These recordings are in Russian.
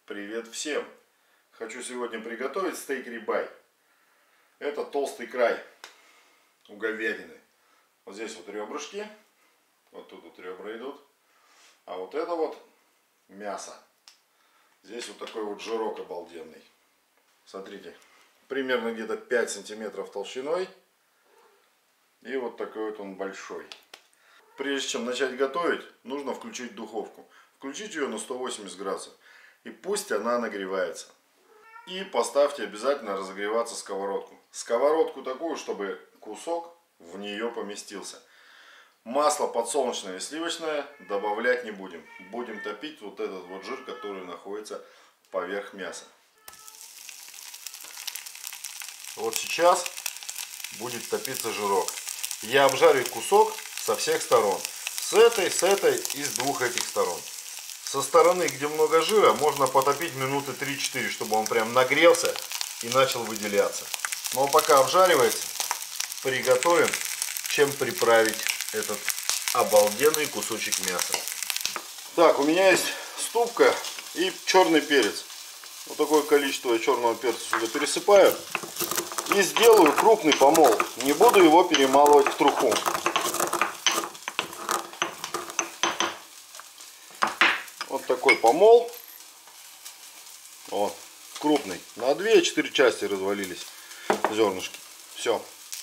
Привет всем! Хочу сегодня приготовить стейк рибай. Это толстый край у говядины. Вот здесь вот ребрышки. Вот тут вот ребра идут. А вот это вот мясо. Здесь вот такой вот жирок обалденный. Смотрите. Примерно где-то 5 сантиметров толщиной. И вот такой вот он большой. Прежде чем начать готовить, нужно включить духовку. Включить ее на 180 градусов. И пусть она нагревается. И поставьте обязательно разогреваться сковородку. Сковородку такую, чтобы кусок в нее поместился. Масло подсолнечное и сливочное добавлять не будем. Будем топить вот этот вот жир, который находится поверх мяса. Вот сейчас будет топиться жирок. Я обжарю кусок со всех сторон. С этой и с двух этих сторон. Со стороны, где много жира, можно потопить минуты 3-4, чтобы он прям нагрелся и начал выделяться. Но пока обжаривается, приготовим, чем приправить этот обалденный кусочек мяса. Так, у меня есть ступка и черный перец. Вот такое количество черного перца сюда пересыпаю. И сделаю крупный помол. Не буду его перемалывать в труху. Вот такой помол. Вот, крупный. На 2-4 части развалились зернышки. Все.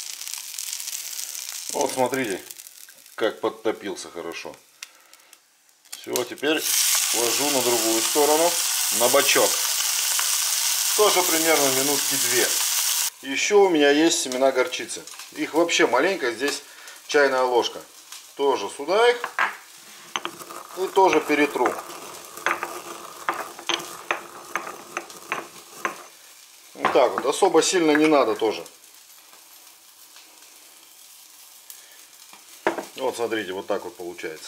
Вот смотрите, как подтопился хорошо. Все, теперь ложу на другую сторону, на бочок. Тоже примерно минутки 2. Еще у меня есть семена горчицы. Их вообще маленько, здесь чайная ложка. Тоже сюда их. И тоже перетру. Вот так вот. Особо сильно не надо тоже. Вот смотрите, вот так вот получается.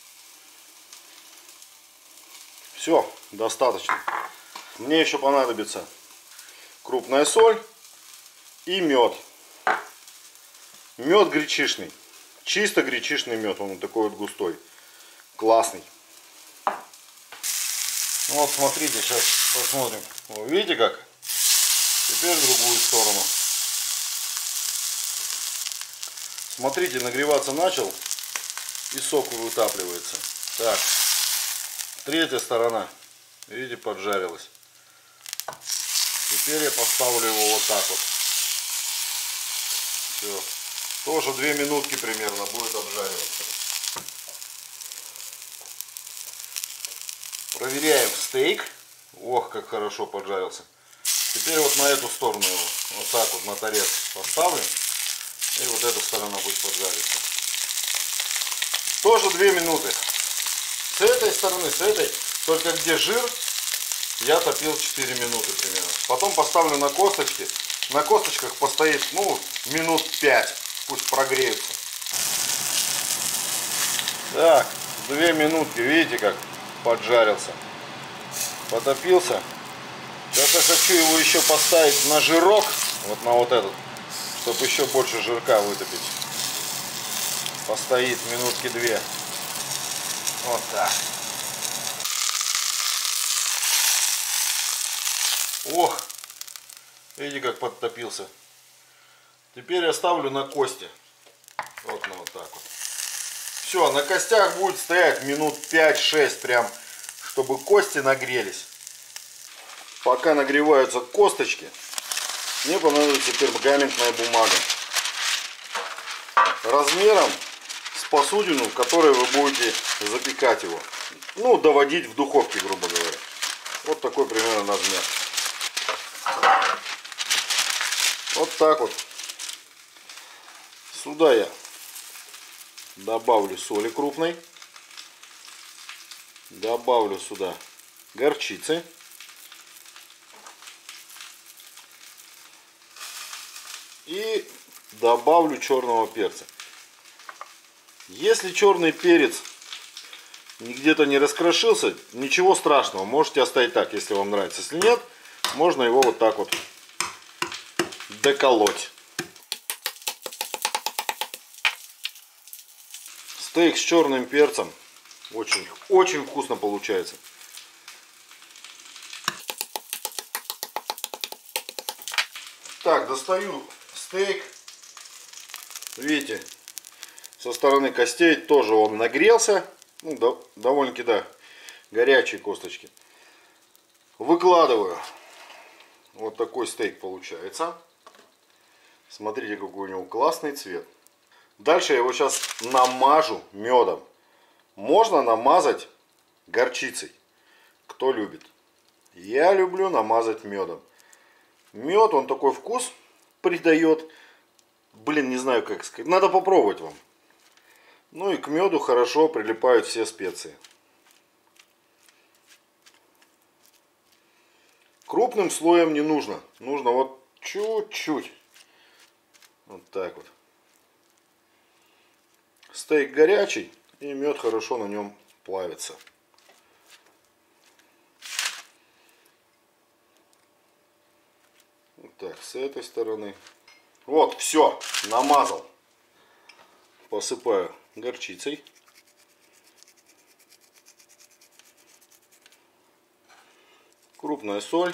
Все, достаточно. Мне еще понадобится крупная соль и мед. Мед гречишный. Чисто гречишный мед. Он вот такой вот густой. Классный. Вот смотрите, сейчас посмотрим. Вы видите как? Теперь в другую сторону. Смотрите, нагреваться начал. И сок вытапливается. Так. Третья сторона. Видите, поджарилась. Теперь я поставлю его вот так вот. Все. Тоже 2 минутки примерно будет обжариваться. Проверяем стейк. Ох, как хорошо поджарился. Теперь вот на эту сторону его вот так вот на торец поставлю. И вот эта сторона будет поджариться. Тоже 2 минуты. С этой стороны, с этой. Только где жир, я топил 4 минуты примерно. Потом поставлю на косточки. На косточках постоит, ну, минут 5. Пусть прогреются. Так, 2 минутки. Видите, как поджарился. Потопился. Сейчас я хочу его еще поставить на жирок. Вот на вот этот. Чтобы еще больше жирка вытопить. Постоит минутки 2. Вот так. Ох. Видите, как подтопился. Теперь я ставлю на кости. Вот на вот так вот. Все, на костях будет стоять минут 5-6 прям, чтобы кости нагрелись. Пока нагреваются косточки, мне понадобится пергаментная бумага. Размером с посудину, в которой вы будете запекать его. Ну, доводить в духовке, грубо говоря. Вот такой примерно размер. Вот так вот. Сюда я добавлю соли крупной. Добавлю сюда горчицы. И добавлю черного перца. Если черный перец где-то не раскрошился, ничего страшного. Можете оставить так, если вам нравится. Если нет, можно его вот так вот доколоть. Стейк с черным перцем очень вкусно получается. Так, достаю стейк. Видите, со стороны костей тоже он нагрелся. Ну, довольно-таки, да, горячие косточки. Выкладываю. Вот такой стейк получается. Смотрите, какой у него классный цвет. Дальше я его сейчас намажу медом. Можно намазать горчицей, кто любит. Я люблю намазать медом. Мед, он такой вкус придает. Блин, не знаю, как сказать. Надо попробовать вам. Ну и к меду хорошо прилипают все специи. Крупным слоем не нужно. Нужно вот чуть-чуть. Вот так вот. Стейк горячий, и мед хорошо на нем плавится. Вот так, с этой стороны. Вот, все, намазал. Посыпаю горчицей. Крупная соль.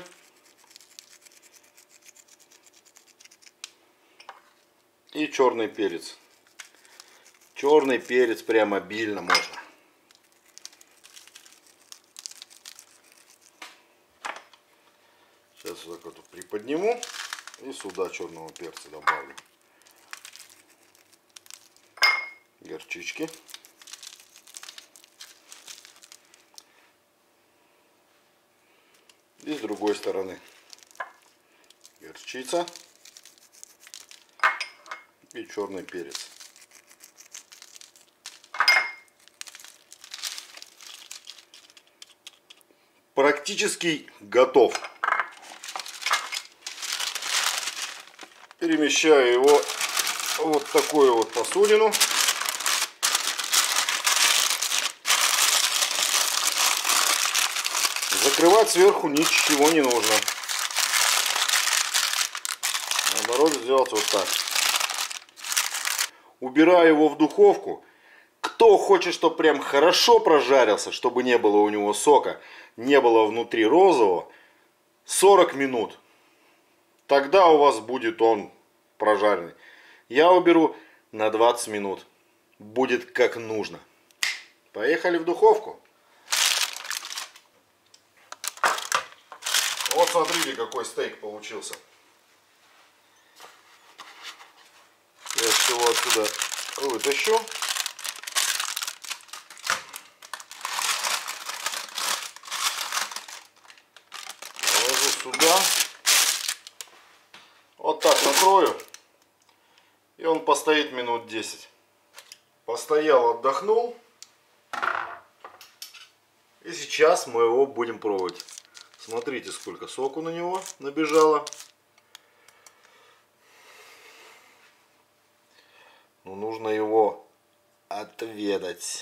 И черный перец. Черный перец прям обильно можно. Сейчас вот так вот приподниму. И сюда черного перца добавлю. Горчички. И с другой стороны горчица и черный перец. Практически готов. Перемещаю его вот в такую вот посудину. Закрывать сверху ничего не нужно. Наоборот, сделать вот так. Убираю его в духовку. Кто хочет, чтобы прям хорошо прожарился, чтобы не было у него сока, не было внутри розового, 40 минут. Тогда у вас будет он прожаренный. Я уберу на 20 минут. Будет как нужно. Поехали в духовку. Вот смотрите, какой стейк получился. Я все отсюда вытащу. Положу сюда. Вот так накрою. И он постоит минут 10. Постоял, отдохнул. И сейчас мы его будем пробовать. Смотрите, сколько соку на него набежало. Но нужно его отведать.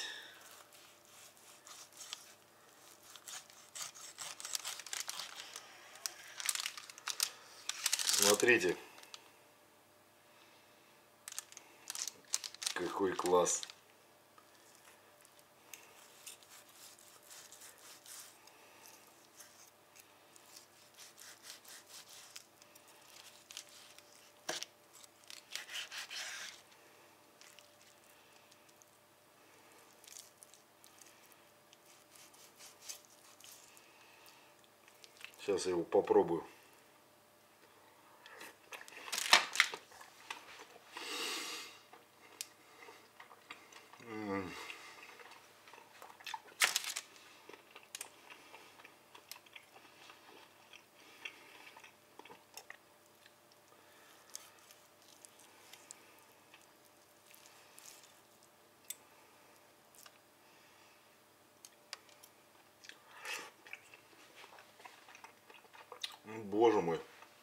Смотрите. Какой класс. Сейчас я его попробую. Боже мой.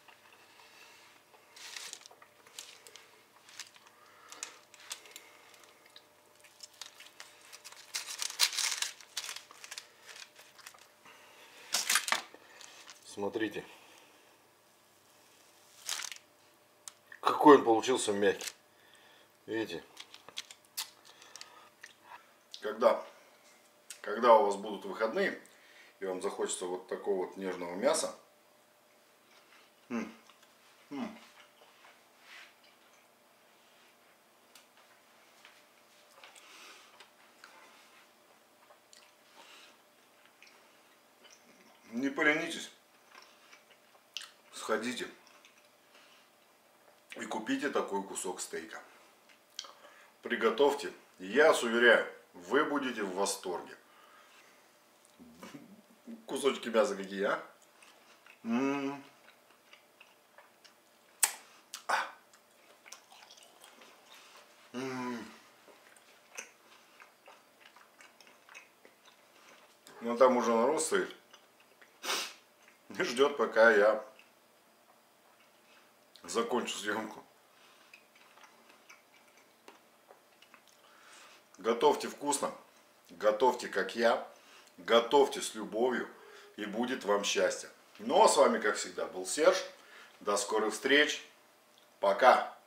Смотрите. Какой он получился мягкий. Видите? Когда у вас будут выходные, и вам захочется вот такого вот нежного мяса, Не поленитесь. Сходите и купите такой кусок стейка. Приготовьте. Я вас уверяю, вы будете в восторге. Кусочки мяса какие, а? Ну там уже народ стоит и ждет, пока я закончу съемку. Готовьте вкусно, готовьте как я, готовьте с любовью, и будет вам счастье. Ну а с вами, как всегда, был Серж. До скорых встреч. Пока.